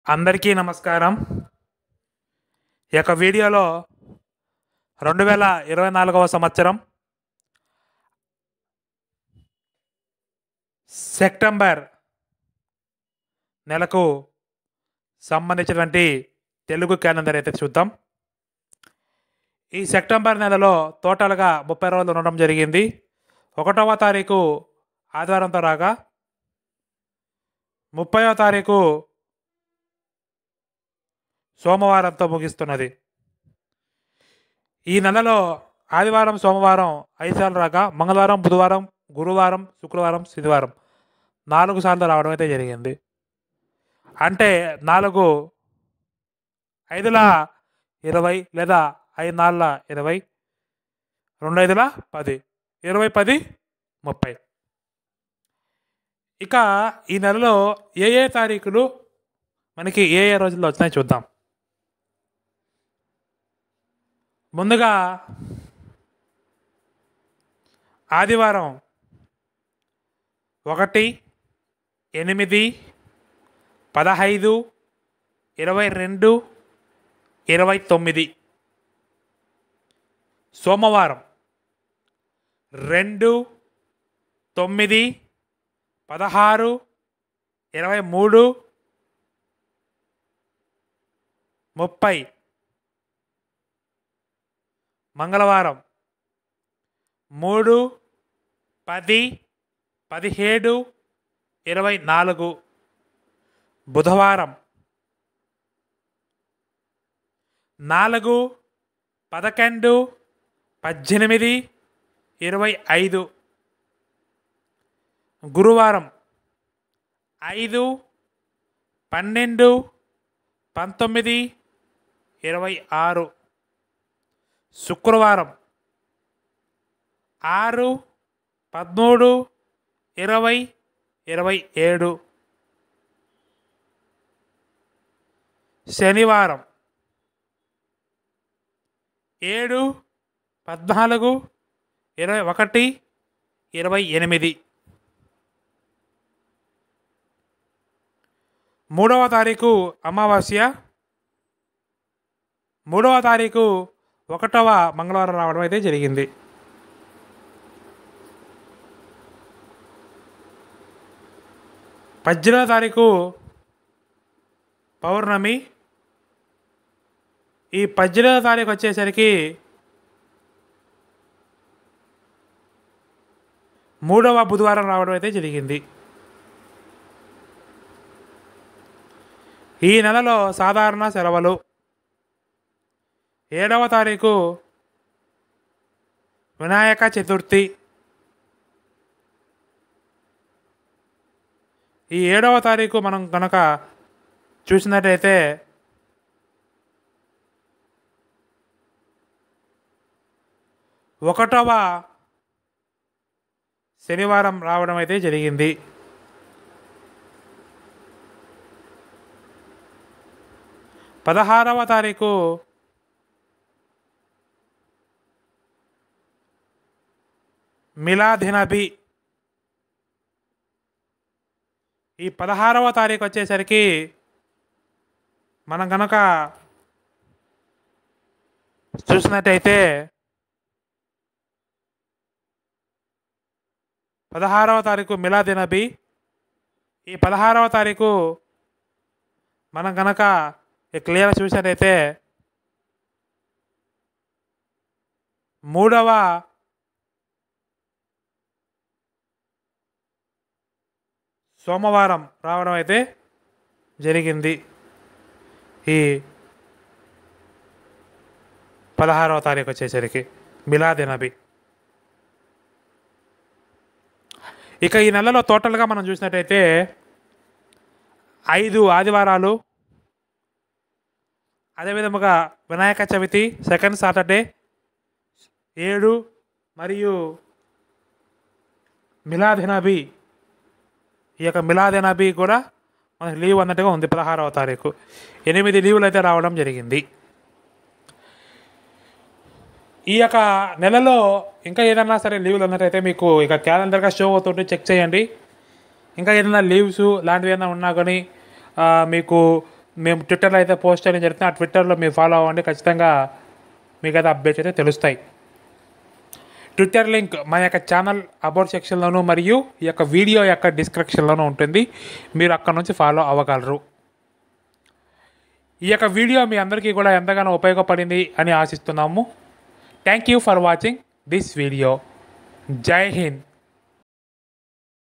అందరికీ నమస్కారం. ఈ యొక్క వీడియోలో 2024వ సంవత్సరం సెప్టెంబర్ నెలకు సంబంధించినటువంటి తెలుగు క్యాలెండర్ అయితే చూద్దాం. ఈ సెప్టెంబర్ నెలలో టోటల్గా 30 రోజులు ఉండడం జరిగింది. 1వ తారీఖు ఆదివారంతో రాగా 30వ తారీఖు సోమవారంతో ముగిస్తున్నది. ఈ నెలలో ఆదివారం సోమవారం 5 సార్లు రాగా మంగళవారం బుధవారం గురువారం శుక్రవారం శనివారం 4 సార్లు రావడం అయితే జరిగింది. అంటే 4 5ల 20 లేదా 5 4ల 20 2 5ల 10 20 10 30. ఇక ఈ నెలలో ఏ తారీఖులు మనకి ఏ రోజుల్లో వచ్చినాయి చూద్దాం. ముందుగా ఆదివారం 1 8 15 22 29. సోమవారం 2 9 16 23 30. మంగళవారం 3 10 17 24. బుధవారం 4 11 18 25. గురువారం 5 12 19 26. శుక్రవారం 6 13 20 27. శనివారం 7 14 21 28. 3వ తారీఖు అమావాస్య. 3వ తారీఖు 1వ మంగళవారం రావడం అయితే జరిగింది. పద్దెనిమిదవ తారీఖు పౌర్ణమి. ఈ 18వ తారీఖు వచ్చేసరికి 3వ బుధవారం రావడం అయితే జరిగింది. ఈ నెలలో సాధారణ సెలవులు. 7వ తారీఖు వినాయక చతుర్థి. ఈ 7వ తారీఖు మనం కనుక చూసినట్టయితే ఒకటవ శనివారం రావడం అయితే జరిగింది. 16వ తారీఖు మిలాద్ నబీ. ఈ 16వ తారీఖు వచ్చేసరికి మనం కనుక చూసినట్టయితే 16వ తారీఖు మిలాద్ నబీ. ఈ 16వ తారీఖు మనం కనుక క్లియర్ చూసినట్టయితే 3వ సోమవారం రావడం అయితే జరిగింది. ఈ 16వ తారీఖు వచ్చేసరికి మిలాద్ నబీ. ఇక ఈ నెలలో టోటల్గా మనం చూసినట్టయితే 5 ఆదివారాలు, అదేవిధముగా వినాయక చవితి సెకండ్ సాటర్డే 7 మరియు మిలాద్ నబీ. ఈ యొక్క మిలాద్ నబీ కూడా మనకి లీవ్ అన్నట్టుగా ఉంది. 16వ తారీఖు 8 లీవులు అయితే రావడం జరిగింది. ఈ యొక్క నెలలో ఇంకా ఏదన్నా సరే లీవ్లు ఉన్నట్టయితే మీకు ఇక క్యాలెండర్గా షో అవుతుంటే చెక్ చేయండి. ఇంకా ఏదైనా లీవ్స్ లాంటివి ఏదైనా ఉన్నా కానీ మీకు మేము ట్విట్టర్లో అయితే పోస్ట్ చేయడం జరుగుతుంది. ఆ ట్విట్టర్లో మీరు ఫాలో అవ్వండి. ఖచ్చితంగా మీకు అయితే అప్డేట్స్ అయితే తెలుస్తాయి. ట్విట్టర్ లింక్ మా యొక్క ఛానల్ అబౌట్ సెక్షన్లోనూ మరియు ఈ యొక్క వీడియో యొక్క డిస్క్రిప్షన్లోనూ ఉంటుంది. మీరు అక్కడ నుంచి ఫాలో అవ్వగలరు. ఈ యొక్క వీడియో మీ అందరికీ కూడా ఎంతగానో ఉపయోగపడింది అని ఆశిస్తున్నాము. Thank you for watching this video. Jai Hind.